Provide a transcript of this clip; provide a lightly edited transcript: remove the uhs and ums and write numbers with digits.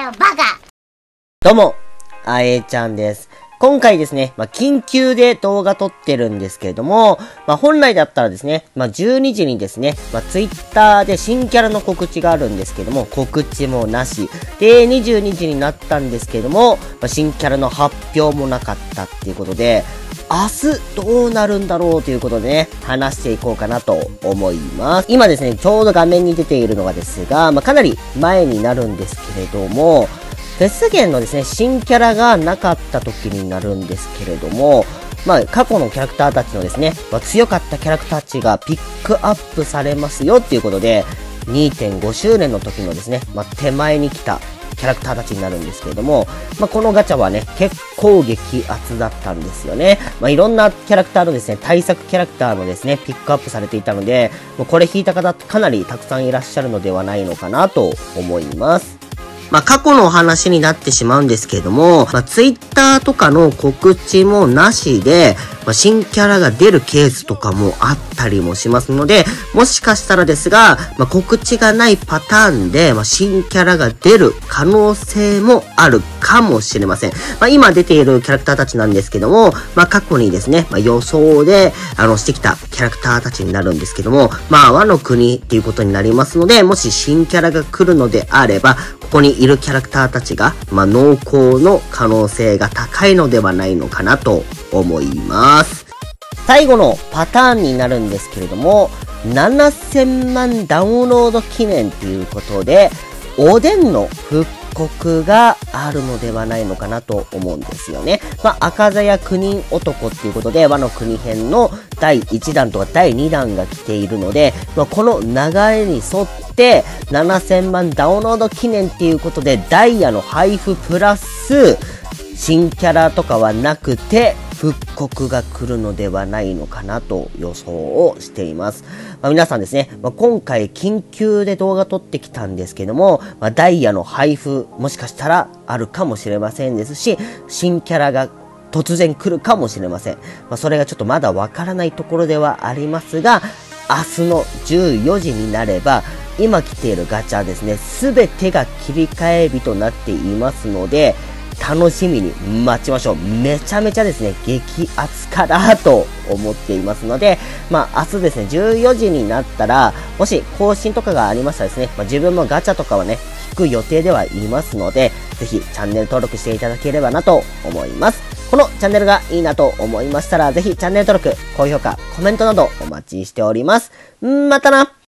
よ、バカ。 どうも、あえちゃんです。今回ですね、緊急で動画撮ってるんですけれども、本来だったらですね、12時にですね、ツイッターで新キャラの告知があるんですけども、告知もなし。で、22時になったんですけども、新キャラの発表もなかったっていうことで、明日どうなるんだろうということでね、話していこうかなと思います。今ですね、ちょうど画面に出ているのがですが、かなり前になるんですけれども、フェスゲンのですね、新キャラがなかった時になるんですけれども、過去のキャラクターたちのですね、強かったキャラクターたちがピックアップされますよっていうことで、2.5 周年の時のですね、手前に来たキャラクターたちになるんですけれども、このガチャはね、結構激アツだったんですよね。いろんなキャラクターのですね、対策キャラクターのですね、ピックアップされていたので、もうこれ引いた方かなりたくさんいらっしゃるのではないのかなと思います。過去のお話になってしまうんですけれども、ツイッターとかの告知もなしで、新キャラが出るケースとかもあったりもしますので、もしかしたらですが、告知がないパターンで、新キャラが出る可能性もあるかもしれません。今出ているキャラクターたちなんですけども、過去にですね、予想で、してきたキャラクターたちになるんですけども、和の国っていうことになりますので、もし新キャラが来るのであれば、ここにいるキャラクターたちが、濃厚の可能性が高いのではないのかなと思います。最後のパターンになるんですけれども、7000万ダウンロード記念ということで、おでんの復刻があるのではないのかなと思うんですよね。赤座や9人男っていうことで、和の国編の第1弾とか第2弾が来ているので、この流れに沿って7000万ダウンロード記念っていうことで、ダイヤの配布プラス、新キャラとかはなくて、復刻が来るのではないのかなと予想をしています。皆さんですね、今回緊急で動画撮ってきたんですけども、ダイヤの配布もしかしたらあるかもしれませんですし、新キャラが突然来るかもしれません。それがちょっとまだわからないところではありますが、明日の14時になれば、今来ているガチャですね、すべてが切り替え日となっていますので、楽しみに待ちましょう。めちゃめちゃですね、激アツかなと思っていますので、明日ですね、14時になったら、もし更新とかがありましたらですね、自分もガチャとかはね、引く予定ではいますので、ぜひチャンネル登録していただければなと思います。このチャンネルがいいなと思いましたら、ぜひチャンネル登録、高評価、コメントなどお待ちしております。またな。